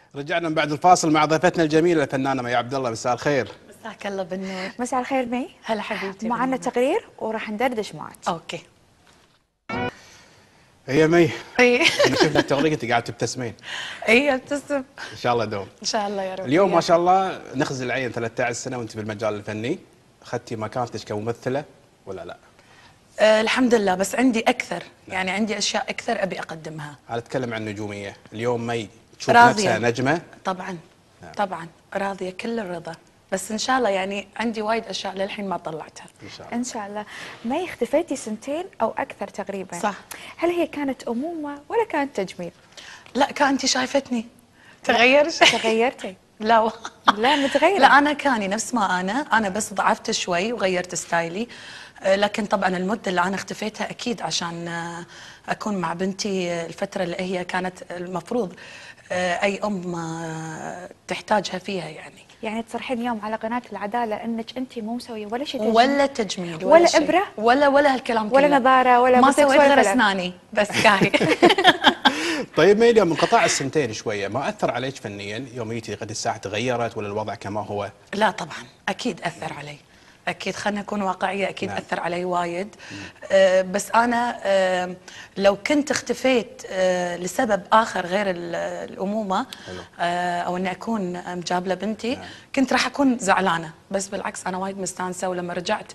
رجعنا من بعد الفاصل مع ضيفتنا الجميله الفنانه مي عبد الله. مساء الخير. مساك الله بالنور. مساء الخير مي. هلا حبيبتي. معنا تقرير وراح ندردش معك. اوكي. هي مي. اي انا شفنا التغريده انت قاعده تبتسمين. اي ابتسم ان شاء الله دوم. ان شاء الله يا رب. اليوم ما شاء الله نخزي العين 13 سنه وانت في المجال الفني، اخذتي مكانتك كممثله ولا لا؟ الحمد لله، بس عندي اكثر، يعني عندي اشياء اكثر ابي اقدمها. انا اتكلم عن النجوميه. اليوم مي تشوف راضية. نفسها نجمه؟ طبعا. طبعا راضيه كل الرضا، بس ان شاء الله يعني عندي وايد اشياء للحين ما طلعتها. ان شاء الله. ان شاء الله. مي اختفيتي سنتين او اكثر تقريبا. صح. هل هي كانت امومه ولا كانت تجميل؟ لا كانتي شايفتني تغير شيء؟ تغيرتي؟ لا لا متغيره. لا انا كاني نفس ما انا بس ضعفت شوي وغيرت ستايلي. لكن طبعا المده اللي انا اختفيتها اكيد عشان اكون مع بنتي الفتره اللي هي كانت المفروض اي ام تحتاجها فيها يعني تصرحين اليوم على قناه العداله انك انت مو مسويه ولا شيء تجميل ولا تجميل ولا شيء. ابره ولا هالكلام كله، ولا نظاره ولا ما بوتوكس سويت ولا غير فيلر. اسناني بس كاهي. طيب مي، اليوم انقطاع السنتين شويه ما اثر عليك فنيا؟ يوم جيتي قد الساعه تغيرت ولا الوضع كما هو؟ لا طبعا اكيد اثر علي، اكيد خلينا نكون واقعيه، اكيد نعم. اثر علي وايد. بس انا لو كنت اختفيت لسبب اخر غير الامومه، او اني اكون مجابله بنتي، نعم. كنت راح اكون زعلانه، بس بالعكس انا وايد مستانسه. ولما رجعت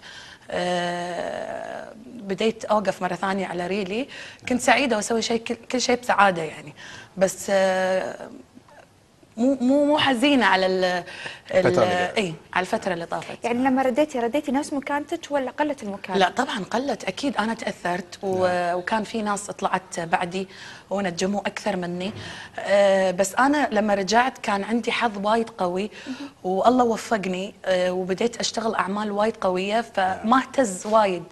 بديت اوقف مره ثانيه على ريلي، كنت سعيده واسوي شيء كل شيء بسعاده يعني. بس مو حزينه على اي على الفتره اللي طافت. يعني لما رديتي نفس مكانتك ولا قلت المكانه؟ لا طبعا قلت اكيد، انا تاثرت وكان في ناس طلعت بعدي ونجموا اكثر مني. بس انا لما رجعت كان عندي حظ وايد قوي والله وفقني، وبديت اشتغل اعمال وايد قويه، فما اهتز وايد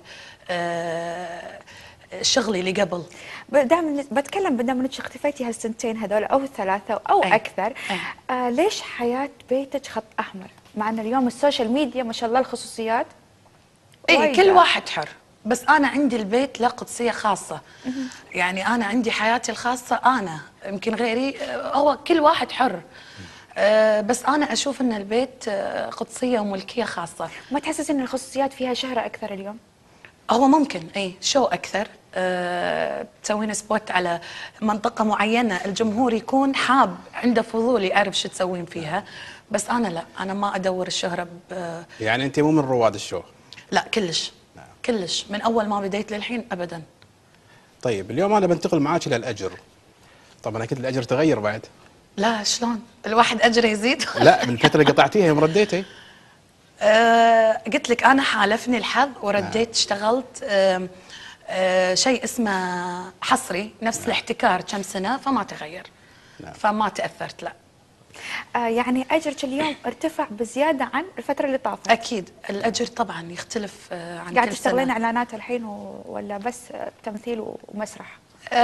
شغلي اللي قبل. دائما بتكلم بدل انك اختفيتي هالسنتين هذول او الثلاثه او أي. اكثر. ليش حياه بيتك خط احمر؟ مع ان اليوم السوشيال ميديا ما شاء الله الخصوصيات اي وايدة. كل واحد حر، بس انا عندي البيت له قدسيه خاصه. يعني انا عندي حياتي الخاصه، انا يمكن غيري هو كل واحد حر. بس انا اشوف ان البيت قدسيه وملكيه خاصه. ما تحسس ان الخصوصيات فيها شهره اكثر اليوم؟ هو ممكن اي شو اكثر، تسوين سبوت على منطقه معينه، الجمهور يكون حاب عنده فضول يعرف شو تسوين فيها. بس انا لا، انا ما ادور الشهره يعني انت مو من رواد الشو؟ لا كلش. نعم. كلش من اول ما بديت للحين ابدا. طيب اليوم انا بنتقل معاك الى الاجر. طبعا اكيد الاجر تغير بعد. لا شلون الواحد اجره يزيد؟ لا بالفتره اللي قطعتيها يوم رديتي. قلت لك انا حالفني الحظ ورديت. اشتغلت شيء اسمه حصري نفس الاحتكار كم سنه، فما تغير. نعم. فما تاثرت لا. يعني اجرك اليوم ارتفع بزياده عن الفتره اللي طافت. اكيد الاجر طبعا يختلف عن قاعد كل تشتغلين سنه. اعلانات الحين ولا بس تمثيل ومسرح؟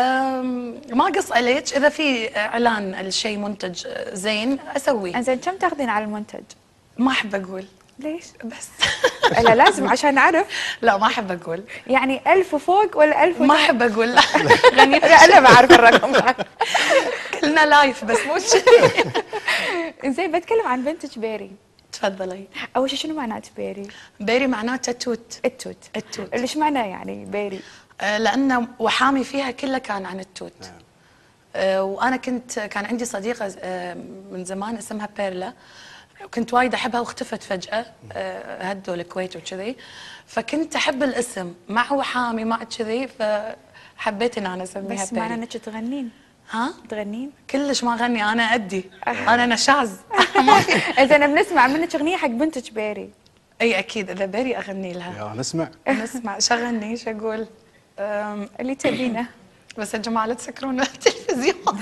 ما قص عليك، اذا في اعلان الشيء منتج زين اسويه. انزين كم تاخذين على المنتج؟ ما احب اقول. ليش؟ بس لا لازم عشان نعرف. لا ما احب اقول. يعني 1000 وفوق ولا 1000 ما احب اقول. لا غني. لا انا بعرف الرقم. كلنا لايف بس مو شيء. انزين بتكلم عن بنتك بيري. تفضلي. اول شيء شنو معنات بيري؟ بيري معناته توت. التوت. التوت. ايش معناه يعني بيري؟ لأن وحامي فيها كله كان عن التوت. وأنا كان عندي صديقة من زمان اسمها بيرلا، وكنت وايد أحبها واختفت فجأة، هدوا الكويت وكذي، فكنت أحب الاسم مع وحامي مع كذي، فحبيت إن أنا أسميها بس بيري. معناه انك تغنين؟ ها؟ تغنين؟ كلش ما أغني، أنا أدي. أنا نشاز. ما في. اذا بنسمع منك اغنيه حق بنتك بيري. أي أكيد إذا بيري أغني لها. يا نسمع. نسمع شغلني ايش أقول؟ اللي تبينه. بس يا جماعة لا تسكرون التلفزيون.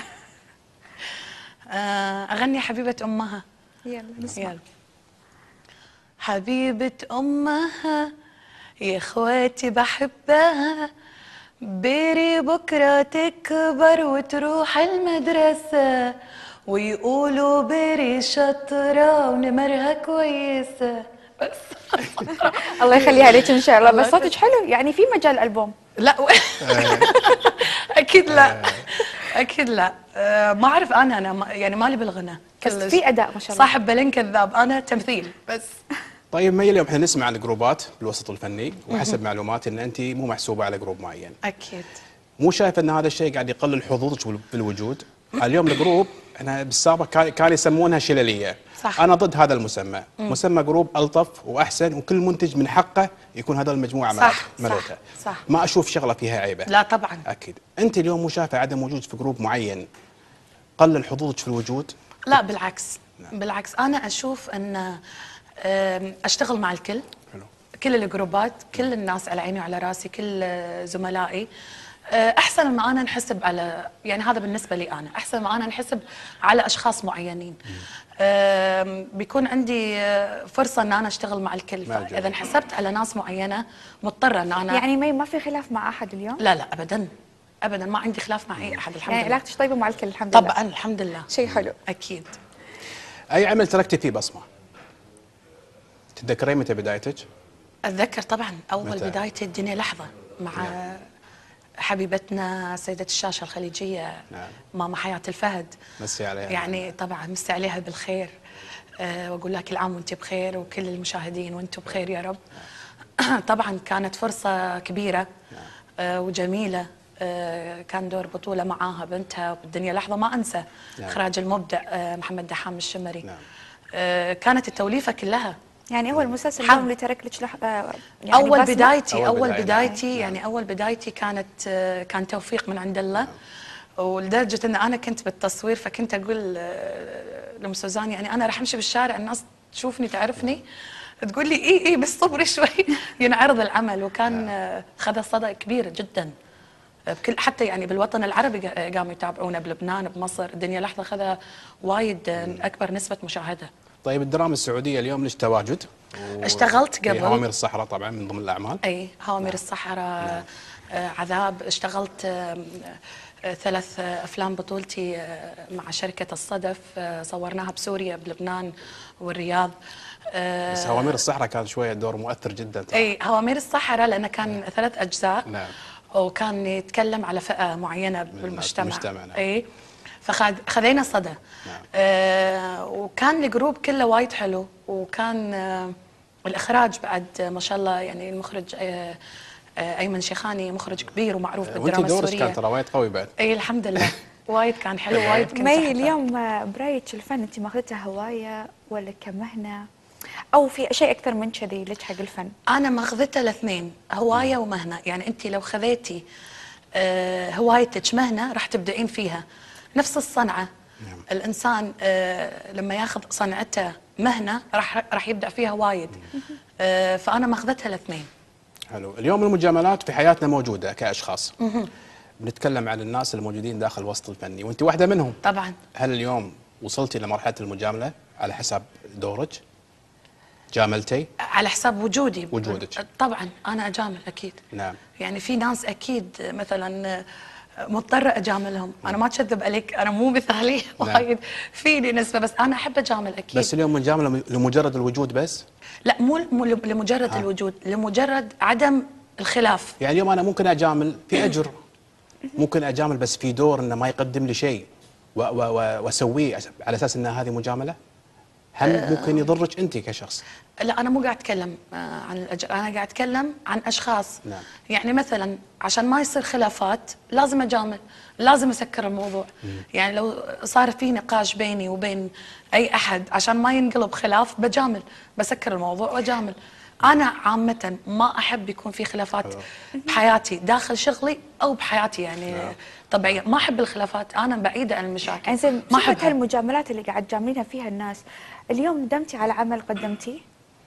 أغني حبيبة أمها. يلا نسمع. يلا. حبيبة أمها يا إخواتي بحبها، بيري بكرة تكبر وتروح المدرسة، ويقولوا بيري شاطرة ونمرها كويسة. بس الله يخليها لك ان شاء الله. الله بس صوتك حلو، يعني في مجال البوم. لا اكيد لا. اكيد لا. ما اعرف انا يعني مالي بالغنى بس كلش. في اداء ما شاء الله. صاحب بالين كذاب، انا تمثيل بس. طيب مي، اليوم احنا نسمع عن جروبات بالوسط الفني، وحسب معلوماتي ان انت مو محسوبه على جروب معين. اكيد. مو شايف ان هذا الشيء قاعد يقلل حظوظك في الوجود؟ اليوم الجروب احنا بالسابق كانوا يسمونها شلليه. صح. انا ضد هذا المسمى. مسمى جروب الطف واحسن، وكل منتج من حقه يكون هذول المجموعه صح، ملوته. صح. ما اشوف شغله فيها عيبه. لا طبعا. اكيد. انت اليوم مو شايفه عدم وجود في جروب معين قلل حظوظك في الوجود؟ لا بالعكس. بالعكس انا اشوف ان اشتغل مع الكل. حلو. كل الجروبات، كل الناس على عيني وعلى راسي، كل زملائي. احسن ما انا نحسب على، يعني هذا بالنسبه لي انا، احسن ما انا نحسب على اشخاص معينين. بيكون عندي فرصه ان انا اشتغل مع الكل. فاذا انحسبت على ناس معينه مضطره ان انا يعني ما في خلاف مع احد اليوم؟ لا لا ابدا ابدا، ما عندي خلاف مع اي احد الحمد يعني لله. علاقتك طيبه مع الكل الحمد لله. طبعا الحمد لله. شيء حلو. اكيد. اي عمل تركتي فيه بصمه؟ تتذكرين متى بدايتك؟ اتذكر طبعا اول متى؟ بدايتي الدنيا لحظه مع حبيبتنا سيدة الشاشة الخليجية. نعم. ماما حياة الفهد. مسي عليها. يعني طبعا مسي عليها بالخير. واقول لها كل عام وانت بخير، وكل المشاهدين وانتم بخير يا رب. طبعا كانت فرصة كبيرة وجميلة. كان دور بطولة معاها بنتها بالدنيا لحظة ما انسى. نعم. اخراج المبدع محمد دحام الشمري. نعم. كانت التوليفة كلها. يعني اول مسلسل اليوم اللي ترك لك يعني اول بصمة؟ بدايتي أول اول بداية. بدايتي نعم. يعني اول بدايتي كان توفيق من عند الله. ولدرجه ان انا كنت بالتصوير فكنت اقول لام سوزان يعني انا راح امشي بالشارع الناس تشوفني تعرفني تقول لي اي بس صبري شوي ينعرض العمل. وكان خذ صدى كبير جدا بكل، حتى يعني بالوطن العربي قاموا يتابعونا، بلبنان بمصر الدنيا لحظه خذ وايد اكبر نسبه مشاهده. طيب الدراما السعوديه اليوم ليش تواجد؟ اشتغلت قبل. هوامير الصحراء طبعا من ضمن الاعمال. اي هوامير الصحراء. عذاب. اشتغلت 3 افلام بطولتي مع شركه الصدف. صورناها بسوريا بلبنان والرياض. بس هوامير الصحراء كان شويه دور مؤثر جدا. اي هوامير الصحراء لانه كان 3 اجزاء. نعم. وكان يتكلم على فئه معينه بالمجتمع. نعم. اي فخذينا صدى. نعم. وكان الجروب كله وايد حلو، وكان الاخراج بعد ما شاء الله، يعني المخرج ايمن شيخاني مخرج كبير ومعروف بالدراما وانت دورك السوريه. كان ترى وايد قوي بعد. اي الحمد لله. وايد كان حلو، وايد كنت مي أحبه. اليوم برايك الفن انت ماخذتها هوايه ولا كمهنه، او في شيء اكثر من كذي لك حق الفن؟ انا ماخذتها الاثنين، هوايه ومهنه. يعني انت لو خذيتي هوايتك مهنه راح تبدعين فيها. نفس الصنعه. نعم. الانسان لما ياخذ صنعته مهنه راح يبدع فيها وايد. فانا ماخذتها الاثنين. حلو. اليوم المجاملات في حياتنا موجوده كاشخاص. بنتكلم عن الناس الموجودين داخل الوسط الفني، وانت واحده منهم. طبعا. هل اليوم وصلتي لمرحله المجامله على حساب دورك؟ جاملتي؟ على حساب وجودي. وجودك. طبعا انا اجامل اكيد. نعم. يعني في ناس اكيد مثلا مضطره اجاملهم. انا ما اكذب عليك، انا مو مثاليه وايد، فيني نسبه، بس انا احب اجامل اكيد. بس اليوم مجامله لمجرد الوجود بس؟ لا مو لمجرد الوجود، لمجرد عدم الخلاف. يعني اليوم انا ممكن اجامل في اجر، ممكن اجامل بس في دور انه ما يقدم لي شيء واسويه على اساس ان هذه مجامله. هل ممكن يضرك انت كشخص؟ لا انا مو قاعد اتكلم عن الاجر، انا قاعد اتكلم عن اشخاص. نعم. يعني مثلا عشان ما يصير خلافات لازم اجامل، لازم اسكر الموضوع. يعني لو صار في نقاش بيني وبين اي احد عشان ما ينقلب خلاف بجامل، بسكر الموضوع واجامل. انا عامه ما احب يكون في خلافات بحياتي داخل شغلي او بحياتي يعني طبيعيه. ما احب الخلافات، انا بعيده عن المشاكل. انزين ما شفت احبها. هالمجاملات اللي قاعد تجاملينها فيها الناس، اليوم ندمتي على عمل قدمتيه؟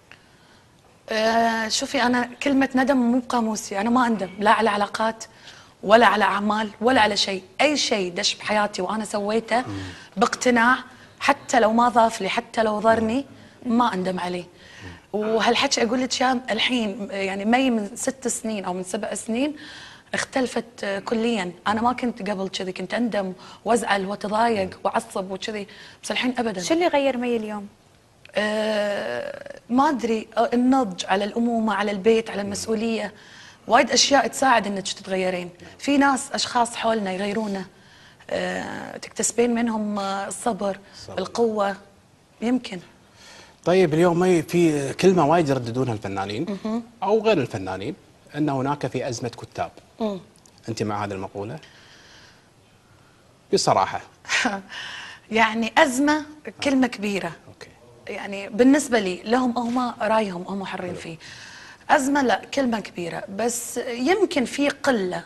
شوفي انا كلمه ندم مو بقاموسي، انا ما اندم لا على علاقات ولا على اعمال ولا على شيء. اي شيء دش بحياتي وانا سويته باقتناع، حتى لو ما ضاف لي، حتى لو ضرني، ما اندم عليه. وهالحكي اقول لك الحين يعني مي من 6 سنين او من 7 سنين اختلفت كليا. انا ما كنت قبل كذي، كنت اندم وازعل واتضايق واعصب وكذي، بس الحين ابدا. شو اللي غير مي اليوم؟ ما ادري، النضج، على الامومه، على البيت، على المسؤوليه. وايد اشياء تساعد انك تتغيرين. في ناس اشخاص حولنا يغيرونا. تكتسبين منهم الصبر، القوة، يمكن. طيب اليوم في كلمة وايد يرددونها الفنانين أو غير الفنانين، أن هناك في أزمة كتاب. أنت مع هذه المقولة؟ بصراحة. يعني أزمة كلمة كبيرة. أوكي. يعني بالنسبة لي لهم هم رايهم هم حرين فيه. أزمة لا كلمة كبيرة، بس يمكن في قلة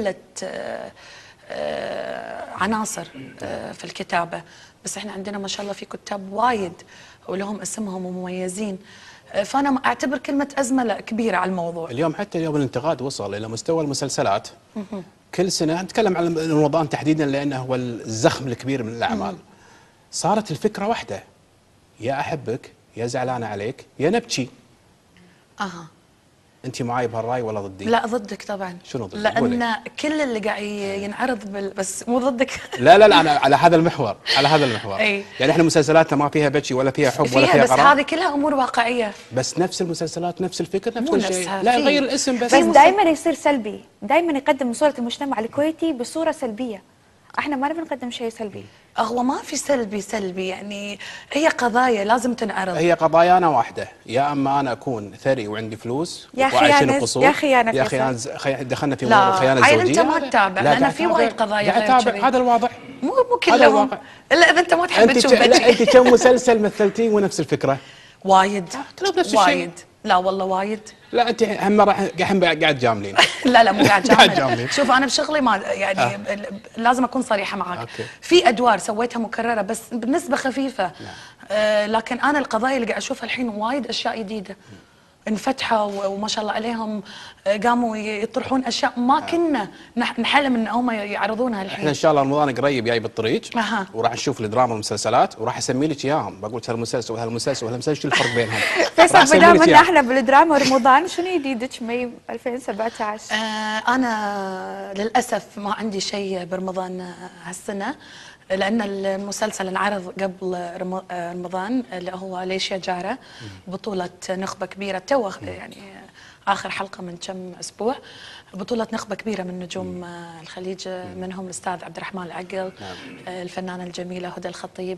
عناصر في الكتابة، بس احنا عندنا ما شاء الله في كتاب وايد ولهم اسمهم ومميزين. فأنا أعتبر كلمة أزمة لا كبيرة على الموضوع. اليوم حتى اليوم الانتقاد وصل إلى مستوى المسلسلات. كل سنة نتكلم عن رمضان تحديدا لأنه هو الزخم الكبير من الأعمال. صارت الفكرة واحدة، يا أحبك يا زعلانة عليك يا نبكي. أها. أنت معاي بهالرأي ولا ضدي؟ لا ضدك طبعا. شنو ضدك؟ لأن كل اللي قاعد ينعرض بس مو ضدك. لا أنا على هذا المحور، على هذا المحور. أي. يعني احنا مسلسلاتنا ما فيها بكي ولا فيها حب ولا فيها بس غرام. هذه كلها أمور واقعية. بس نفس المسلسلات نفس الفكر نفس مو كل شيء. نفسها، لا في- يغير الاسم بس. بس دائما يصير سلبي، دائما يقدم صورة المجتمع الكويتي بصورة سلبية. احنا ما نبي نقدم شيء سلبي. هو ما في سلبي يعني هي قضايا لازم تنعرض. هي قضايانا واحدة، يا اما انا اكون ثري وعندي فلوس يا أخي وعايشين أنس، قصور، يا أخي أنا يا اخي فيصل. دخلنا في لا، الخيانة عيل الزوجية. أنت ما تتابع، لا، لأن قاعد في أتابع، وايد قضايا قاعد غير اتابع، كذي. هذا الواضح. مو هذا كلهم، الواقع. الا اذا انت ما تحب تشوف لا بجي. انت كم مسلسل مثلتيه ونفس الفكرة؟ وايد كلهم نفس الشيء. وايد. لا والله وايد. لا انت هم قاعد جاملين. لا مو قاعد قاعد جامل. جاملين. شوف انا بشغلي ما يعني لازم اكون صريحه معك. أوكي. في ادوار سويتها مكرره بس بنسبه خفيفه. لكن انا القضايا اللي قاعد اشوفها الحين وايد اشياء جديده انفتحوا وما شاء الله عليهم، قاموا يطرحون اشياء ما كنا نحلم ان هم يعرضونها الحين. احنا ان شاء الله رمضان قريب جاي بالطريق. أها. وراح نشوف الدراما والمسلسلات وراح اسمي لك اياهم، بقول لك هالمسلسل وهالمسلسل وهالمسلسل شو الفرق بينهم؟ راح فيصل أسمي بدام لك ان إياهم. احنا بالدراما ورمضان، شنو جديدك مي 2017؟ أنا للأسف ما عندي شيء برمضان هالسنة، لأن المسلسل انعرض قبل رمضان اللي هو ليش يا جارة، بطولة نخبة كبيرة تو يعني آخر حلقة من كم أسبوع، بطولة نخبة كبيرة من نجوم الخليج، منهم الأستاذ عبد الرحمن العقل، الفنانة الجميلة هدى الخطيب،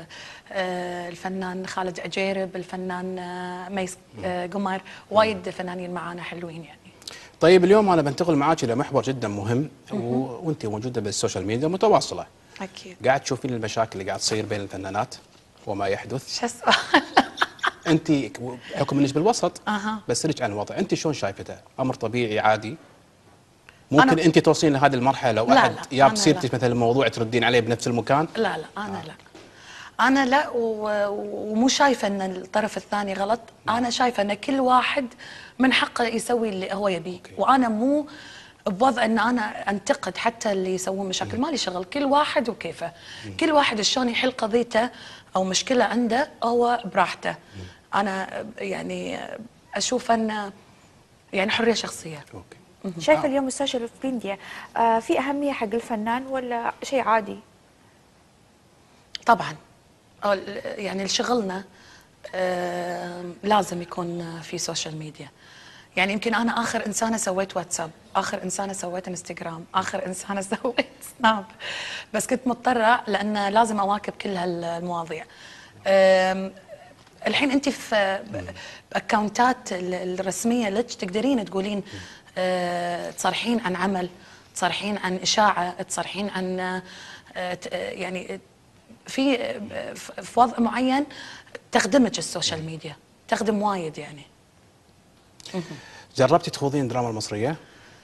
الفنان خالد عجيرب، الفنان ميس قمر، وايد فنانين معانا حلوين يعني. طيب اليوم انا بنتقل معاك الى محور جدا مهم وانت موجوده بالسوشيال ميديا متواصله. أكيد. قاعد تشوفين المشاكل اللي قاعد تصير بين الفنانات وما يحدث. شو السؤال؟ انت بحكم انك بالوسط أها. بسألك عن الوضع، انت شلون شايفته؟ امر طبيعي عادي؟ ممكن انت توصلين لهذه المرحله لو لا، احد لا، جاب أنا سيرتك لا. مثلا الموضوع تردين عليه بنفس المكان؟ لا أنا لا. أنا لا ومو شايفة أن الطرف الثاني غلط، أنا شايفة أن كل واحد من حقه يسوي اللي هو يبيه، وأنا مو بوضع أن أنا أنتقد حتى اللي يسوون مشاكل، مالي شغل، كل واحد وكيفه، كل واحد شلون يحل قضيته أو مشكلة عنده هو براحته. أنا يعني أشوف أن يعني حرية شخصية. اوكي. شايفه اليوم السوشيال ميديا في اهميه حق الفنان ولا شيء عادي؟ طبعا يعني لشغلنا لازم يكون في سوشيال ميديا. يعني يمكن انا اخر انسانه سويت واتساب، اخر انسانه سويت انستغرام، اخر انسانه سويت سناب، بس كنت مضطره لان لازم اواكب كل هالمواضيع. الحين انت في اكونتات الرسميه لك تقدرين تقولين تصرحين عن عمل، تصرحين عن اشاعه، تصرحين عن يعني في وضع معين تخدمك السوشيال ميديا، تخدم وايد يعني. جربتي تخوضين الدراما المصريه؟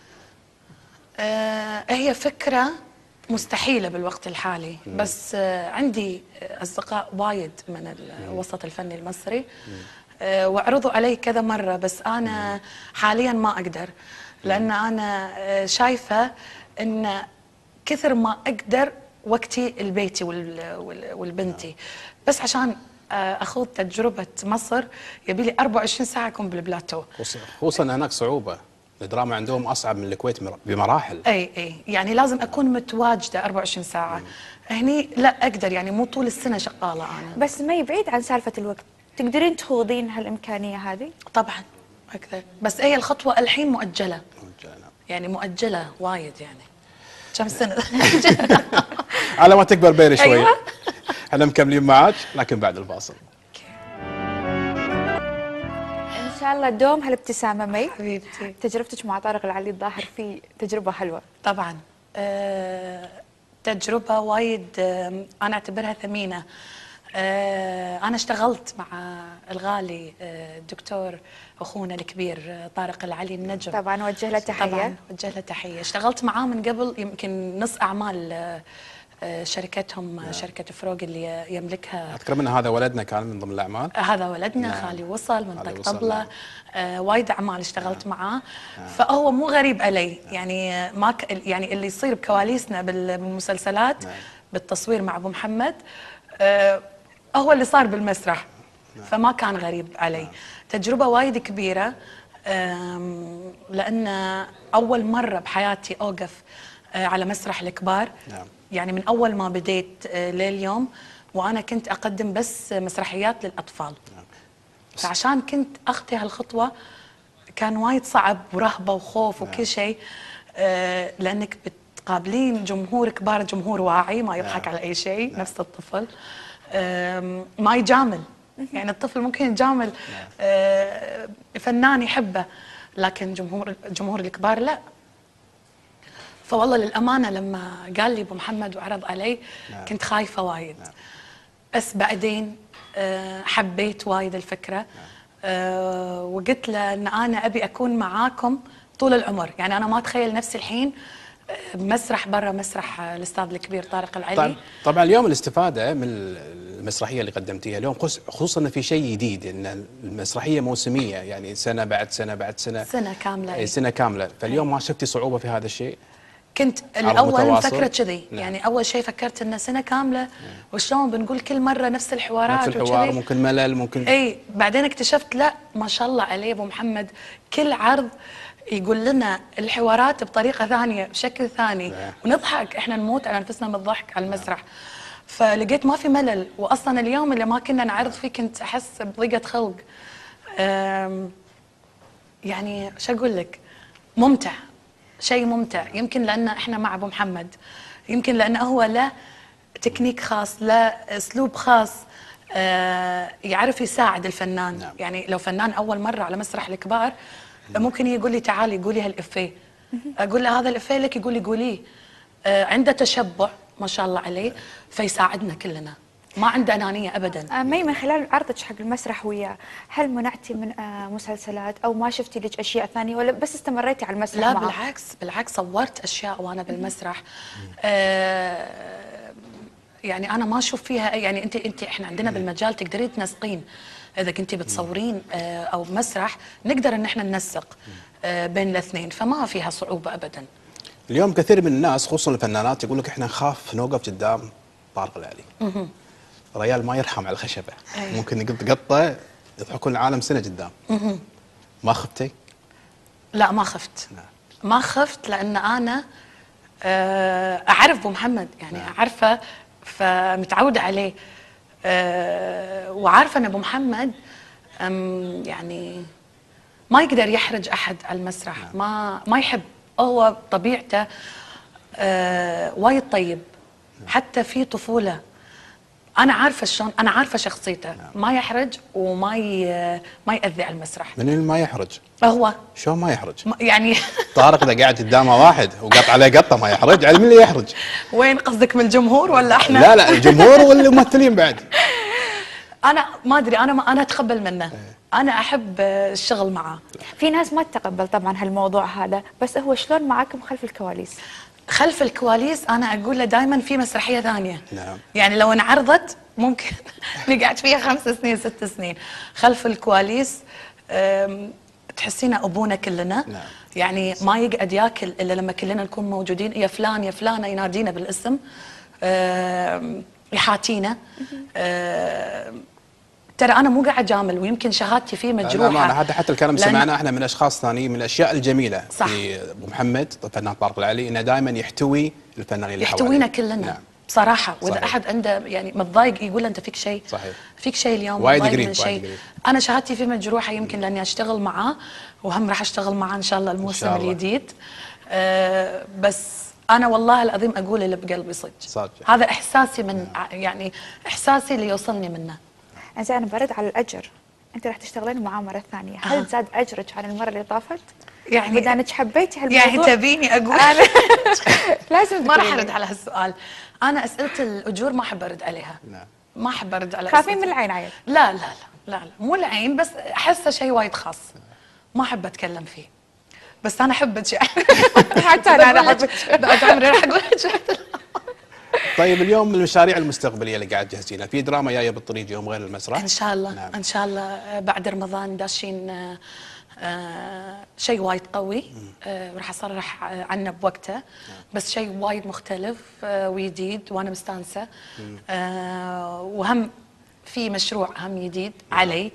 هي فكرة مستحيلة بالوقت الحالي، بس عندي أصدقاء وايد من الوسط الفني المصري وعرضوا علي كذا مرة، بس أنا حاليا ما أقدر، لأن أنا شايفة أن كثر ما أقدر وقتي البيتي والبنتي، بس عشان أخوض تجربة مصر يبي لي 24 ساعة أكون بالبلاتو. خصوصا هناك صعوبه، الدراما عندهم اصعب من الكويت بمراحل. اي يعني لازم اكون متواجده 24 ساعه. هني لا اقدر، يعني مو طول السنه شغاله انا. بس ما بعيد عن سالفه الوقت، تقدرين تخوضين هالامكانيه هذه؟ طبعا اقدر، بس هي الخطوه الحين مؤجله، يعني مؤجله وايد يعني. كم سنه. على ما تكبر بيري شوي. أيوة. احنا مكملين معاك لكن بعد الفاصل. ان شاء الله دوم هالابتسامه مي. حبيبتي تجربتك مع طارق العلي الظاهر في تجربه حلوه. طبعا تجربه وايد انا اعتبرها ثمينه. انا اشتغلت مع الغالي الدكتور اخونا الكبير طارق العلي النجم. طبعا وجه له تحيه. طبعا وجه له تحيه. اشتغلت معاه من قبل يمكن نص اعمال شركتهم، شركه فروق اللي يملكها. اذكر من هذا ولدنا كان من ضمن الاعمال. هذا ولدنا. نعم. خالي وصل من خالي طق وصل، طبله. نعم. وايد اعمال اشتغلت معاه. فهو مو غريب علي. يعني ما يعني اللي يصير بكواليسنا بالمسلسلات، بالتصوير مع ابو محمد هو اللي صار بالمسرح. فما كان غريب علي. تجربه وايد كبيره لان اول مره بحياتي اوقف على مسرح الكبار. يعني من اول ما بديت لليوم وانا كنت اقدم بس مسرحيات للاطفال. فعشان كنت اخطي هالخطوه كان وايد صعب ورهبه وخوف وكل شيء. لانك بتقابلين جمهور كبار، جمهور واعي ما يضحك على اي شيء، نفس الطفل ما يجامل. يعني الطفل ممكن يجامل فنان يحبه، لكن جمهور الكبار لا. فوالله للامانه لما قال لي ابو محمد وعرض علي كنت خايفه وايد. بس بعدين حبيت وايد الفكره. وقلت له ان انا ابي اكون معاكم طول العمر. يعني انا ما اتخيل نفسي الحين بمسرح برا مسرح الاستاذ الكبير طارق العلي. طبعا اليوم الاستفاده من المسرحيه اللي قدمتيها اليوم، خصوصا ان في شيء جديد، ان المسرحيه موسميه، يعني سنه بعد سنه بعد سنه، سنه كامله. اي سنه كامله. فاليوم ما شفتي صعوبه في هذا الشيء؟ كنت الاول مفكره كذي. يعني اول شيء فكرت انه سنه كامله وشلون بنقول كل مره نفس الحوارات. نفس الحوار ممكن ملل ممكن. اي بعدين اكتشفت لا ما شاء الله عليه ابو محمد كل عرض يقول لنا الحوارات بطريقه ثانيه بشكل ثاني ونضحك. احنا نموت على نفسنا من الضحك على المسرح. فلقيت ما في ملل. واصلا اليوم اللي ما كنا نعرض فيه كنت احس بضيقه خلق. يعني شو اقول لك، ممتع، شيء ممتع. يمكن لان احنا مع ابو محمد، يمكن لانه هو له تكنيك خاص، له اسلوب خاص، يعرف يساعد الفنان. يعني لو فنان اول مره على مسرح الكبار ممكن يقول لي تعالي قولي هالافيه، اقول له هذا الافيه لك، يقول لي قوليه. عنده تشبع ما شاء الله عليه، فيساعدنا كلنا، ما عنده انانيه ابدا. مي من خلال عرضك حق المسرح وياه، هل منعتي من مسلسلات او ما شفتي لك اشياء ثانيه ولا بس استمريتي على المسرح لا معه؟ بالعكس صورت اشياء وانا بالمسرح. يعني انا ما اشوف فيها يعني انت احنا عندنا بالمجال تقدرين تنسقين. اذا كنتي بتصورين او مسرح نقدر ان احنا ننسق بين الاثنين، فما فيها صعوبه ابدا. اليوم كثير من الناس خصوصا الفنانات يقول لك احنا نخاف نوقف قدام طارق العلي. ريال ما يرحم على الخشبه. ممكن نقط قطه يضحكون العالم سنه قدام. ما خفتي؟ لا ما خفت. ما خفت لان انا اعرف ابو محمد، يعني اعرفه فمتعوده عليه. وعارفه ان ابو محمد يعني ما يقدر يحرج احد على المسرح. ما يحب، هو طبيعته وايد طيب. حتى في طفوله انا عارفه شلون، انا عارفه شخصيته. ما يحرج وما ما يأذي على المسرح. من اللي ما يحرج؟ هو شلون ما يحرج؟ يعني طارق اذا قاعد قدامه واحد وقط عليه قطه ما يحرج، على من اللي يحرج؟ وين قصدك، من الجمهور ولا احنا؟ لا الجمهور والممثلين بعد. انا ما ادري، انا اتقبل منه. انا احب الشغل معاه. في ناس ما تتقبل طبعا هالموضوع هذا، بس هو شلون معاكم خلف الكواليس؟ خلف الكواليس انا اقول له دائما في مسرحيه ثانيه. نعم. يعني لو انعرضت ممكن نقعد فيها 5 سنين 6 سنين. خلف الكواليس تحسينا ابونا كلنا. نعم. يعني ما يقعد ياكل الا لما كلنا نكون موجودين. يا فلان يا فلانه، ينادينا بالاسم، يحاتينا. ترى انا مو قاعد اجامل، ويمكن شهادتي فيه مجروحه. لا هذا حتى الكلام سمعنا احنا من اشخاص ثانيين. من الاشياء الجميله صح. في ابو محمد الفنان طارق العلي انه دائما يحتوي الفنانين اللي حواليه، يحتوينا كلنا. نعم. بصراحه واذا صحيح. احد عنده يعني متضايق يقول له انت فيك شيء. صحيح. فيك شيء اليوم وايد متضايق من شيء. انا شهادتي فيه مجروحه، يمكن لاني اشتغل معاه، وهم راح اشتغل معاه ان شاء الله الموسم الجديد. بس انا والله العظيم اقول اللي بقلبي صدق. هذا احساسي من يعني احساسي اللي يوصلني منه. زين، انا برد على الاجر. انت راح تشتغلين معاه مره ثانيه، هل زاد اجرك عن المره اللي طافت؟ يعني بدل انك حبيتي هالموضوع يعني تبيني اقول لازم ما راح ارد على هالسؤال. انا اسئله الاجور ما احب ارد عليها. ما احب ارد على خافين من العين عيل؟ لا لا لا لا لا، مو العين، بس احسه شيء وايد خاص، ما احب اتكلم فيه. بس انا احبك يعني. حتى انا احبك بعد عمري راح اقول لك. طيب اليوم المشاريع المستقبليه اللي قاعد تجهزينها، في دراما جايه بالطريق يوم غير المسرح؟ ان شاء الله. نعم. ان شاء الله بعد رمضان داشين شيء وايد قوي، راح اصرح عنه بوقته، بس شيء وايد مختلف وجديد وانا مستانسه. وهم في مشروع هم جديد علي.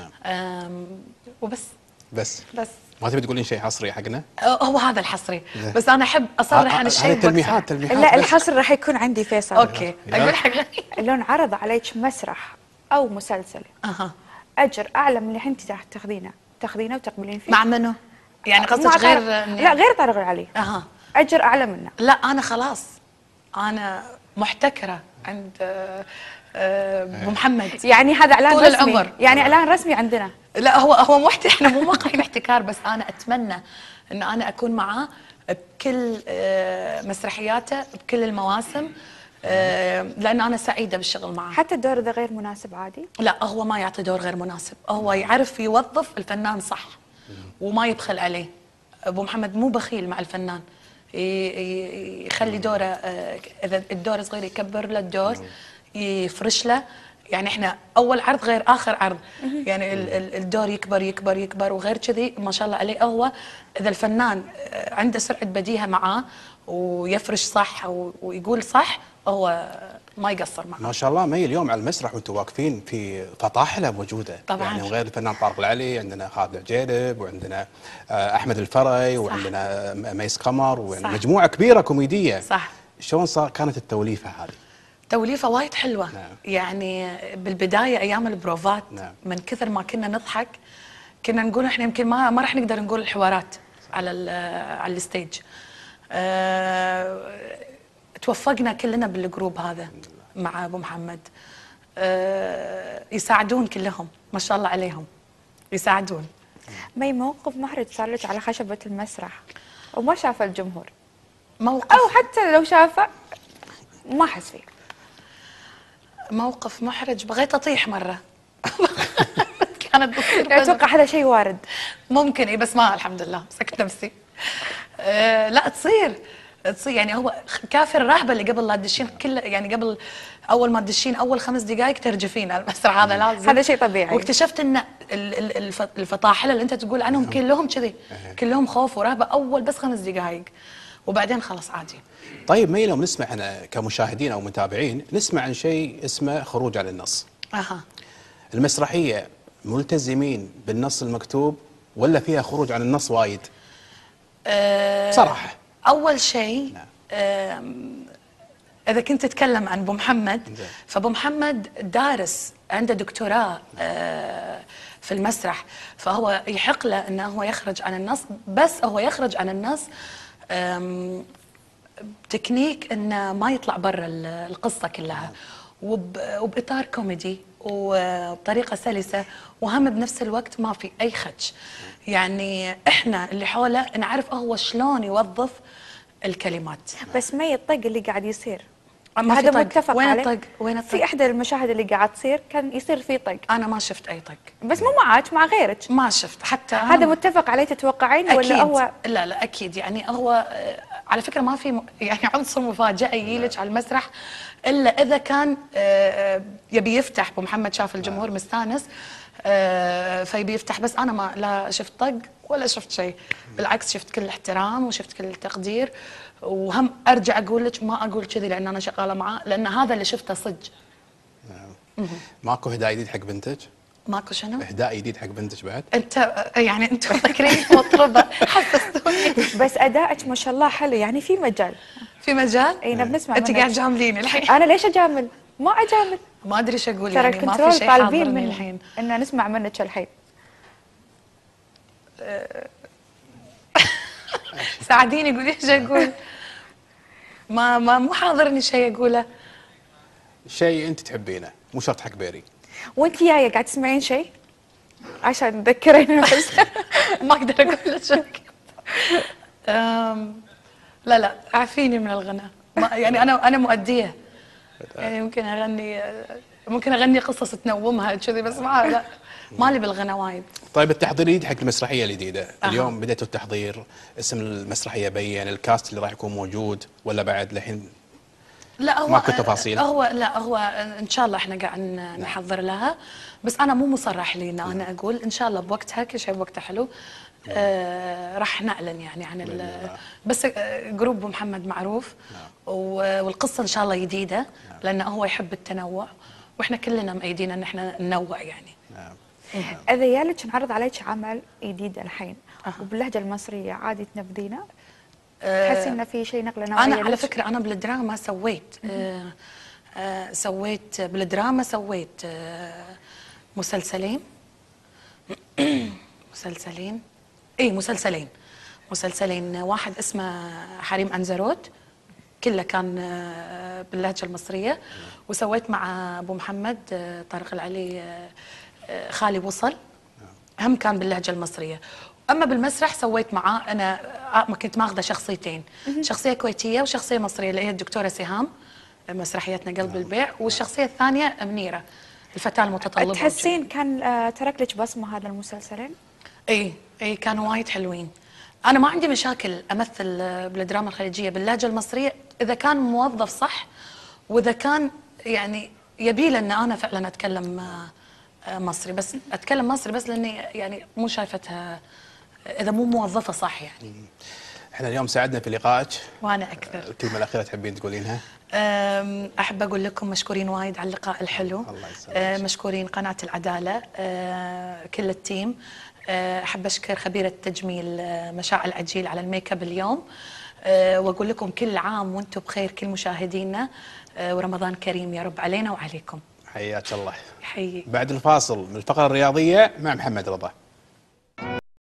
وبس. بس بس ما تبي تقولين شيء حصري حقنا؟ هو هذا الحصري، بس انا احب اصرح عن الشيء بوقته. تلميحات لا، الحصر راح يكون عندي فيصل. اوكي اقول حق لو انعرض عليك مسرح او مسلسل اجر اعلى من اللي انت راح تاخذينه وتقبلين فيه، مع منو؟ يعني قصدك غير لا، غير طارق العلي. اجر اعلى منه. لا انا خلاص، انا محتكره عند ابو محمد. يعني هذا اعلان طول رسمي. العمر. يعني اعلان رسمي عندنا. لا هو احنا مو موقعين احتكار، بس انا اتمنى ان انا اكون معاه بكل مسرحياته بكل المواسم، لان انا سعيده بالشغل معاه. حتى الدور اذا غير مناسب عادي؟ لا هو ما يعطي دور غير مناسب، هو يعرف يوظف الفنان صح وما يبخل عليه. ابو محمد مو بخيل مع الفنان، يخلي دوره اذا الدور صغير يكبر له الدور، يفرش له. يعني احنا اول عرض غير اخر عرض، يعني الدور يكبر يكبر يكبر، وغير كذي ما شاء الله عليه. هو اذا الفنان عنده سرعه بديهه معاه ويفرش صح ويقول صح، هو ما يقصر معاه. ما شاء الله. مي اليوم على المسرح وانتم واقفين في فطاحله موجوده طبعا، يعني غير الفنان طارق العلي عندنا خالد الجيرب، وعندنا احمد الفري، وعندنا ميس قمر، ومجموعه كبيره كوميديه. صح. شلون كانت التوليفه هذه؟ توليفه وايد حلوه. يعني بالبدايه ايام البروفات، من كثر ما كنا نضحك كنا نقول احنا يمكن ما راح نقدر نقول الحوارات على الستيج. توفقنا كلنا بالجروب هذا مع ابو محمد. يساعدون كلهم ما شاء الله عليهم، يساعدون. مي، موقف محرج صار لك على خشبه المسرح وما شافه الجمهور؟ موقف او حتى لو شافه ما حس فيه؟ موقف محرج بغيت اطيح مره. كانت بتصير. اتوقع هذا شيء وارد. ممكن اي، بس ما الحمد لله مسكت نفسي. لا تصير يعني. هو كافي الرهبه اللي قبل لا تدشين كله، يعني قبل اول ما تدشين اول 5 دقائق ترجفين على المسرح، هذا لازم. هذا شيء طبيعي. واكتشفت ان الفطاحله اللي انت تقول عنهم كلهم كذي، كلهم خوف ورهبه اول بس 5 دقائق، وبعدين خلاص عادي. طيب مي، لو نسمع احنا كمشاهدين او متابعين نسمع عن شيء اسمه خروج عن النص. المسرحيه ملتزمين بالنص المكتوب ولا فيها خروج عن النص وايد؟ صراحه اول شيء اذا كنت تتكلم عن ابو محمد، فابو محمد دارس، عنده دكتوراه في المسرح، فهو يحق له انه هو يخرج عن النص، بس هو يخرج عن النص بتكنيك انه ما يطلع برا القصه كلها، وباطار كوميدي وبطريقه سلسه، وهم بنفس الوقت ما في اي خدش. يعني احنا اللي حوله نعرف هو شلون يوظف الكلمات. بس مي، الطق اللي قاعد يصير هذا متفق وين عليه؟ الطق؟ وين الطق؟ في احدى المشاهد اللي قاعد تصير كان يصير فيه طق. انا ما شفت اي طق، بس مو معاك، مع غيرك. ما شفت حتى. هذا متفق عليه تتوقعين ولا هو؟ لا لا اكيد. يعني هو على فكره ما في يعني عنصر مفاجاه يجيلك على المسرح الا اذا كان يبي يفتح. ابو محمد شاف الجمهور مستانس فيبي يفتح، بس انا ما لا شفت طق ولا شفت شيء، بالعكس شفت كل احترام وشفت كل تقدير. وهم ارجع اقول لك ما اقول كذي لان انا شغاله معاه، لان هذا اللي شفته صدق. ماكو اهداء جديد حق بنتك؟ ماكو شنو؟ اهداء جديد حق بنتك بعد؟ انت يعني انتم فاكرين مطربه حسستوني. بس ادائك ما شاء الله حلو، يعني في مجال. في مجال؟ اي بنسمع انت قاعد تجامليني الحين. انا ليش اجامل؟ ما اجامل. ما ادري ايش اقول، ترى يعني ما في شيء حاضرني الحين ان نسمع منك الحين. ساعديني قولي ايش اقول. ما مو حاضرني شيء اقوله. شيء انت تحبينه مو شرط حق بيري. وانت جايه قاعد تسمعين شيء عشان تذكرين بس. ما اقدر اقول لك شيء. لا اعفيني من الغناء. يعني انا مؤديه، يعني ممكن اغني قصص تنومها كذي، بس لا مالي بالغناء وايد. طيب التحضير حق المسرحيه الجديده، اليوم بديتوا التحضير، اسم المسرحيه بين، الكاست اللي راح يكون موجود ولا بعد للحين؟ لا هو ماكو تفاصيل. هو ان شاء الله احنا قاعد نحضر لها، بس انا مو مصرح لي ان انا اقول. ان شاء الله بوقتها كل شيء بوقته حلو. راح نعلن يعني عن بس جروب محمد معروف. والقصه ان شاء الله جديده، لانه هو يحب التنوع، واحنا كلنا مأيدين ان احنا ننوع يعني. اذا يالك نعرض عليك عمل جديد الحين وباللهجه المصريه عادي تنفذينه؟ تحسين انه في شيء نقله نوعيه؟ انا على فكره انا بالدراما سويت بالدراما سويت مسلسلين. مسلسلين واحد اسمه حريم أنزروت، كله كان باللهجه المصريه، وسويت مع ابو محمد طارق العلي خالي وصل، هم كان باللهجه المصريه. اما بالمسرح سويت معاه انا كنت ماخذه شخصيتين، شخصيه كويتيه وشخصيه مصريه اللي هي الدكتوره سهام مسرحيتنا قلب البيع، والشخصيه الثانيه منيره الفتاه المتطلبه. تحسين كان ترك لك بصمه هذا المسلسلين؟ اي كانوا وايد حلوين. انا ما عندي مشاكل امثل بالدراما الخليجيه باللهجه المصريه اذا كان موظف صح، واذا كان يعني يبي ان انا فعلا اتكلم مصري، بس اتكلم مصري بس لاني يعني مو شايفتها اذا مو موظفه صح يعني. احنا اليوم سعدنا في لقائك. وانا اكثر. الكلمه الاخيره تحبين تقولينها؟ احب اقول لكم مشكورين وايد على اللقاء الحلو. الله يسلمك. مشكورين قناه العداله، كل التيم. احب اشكر خبيره التجميل مشاعل العجيل على الميك اب اليوم. واقول لكم كل عام وانتم بخير كل مشاهدينا، ورمضان كريم يا رب علينا وعليكم. حياك الله. يحييك. بعد الفاصل من الفقره الرياضيه مع محمد رضا.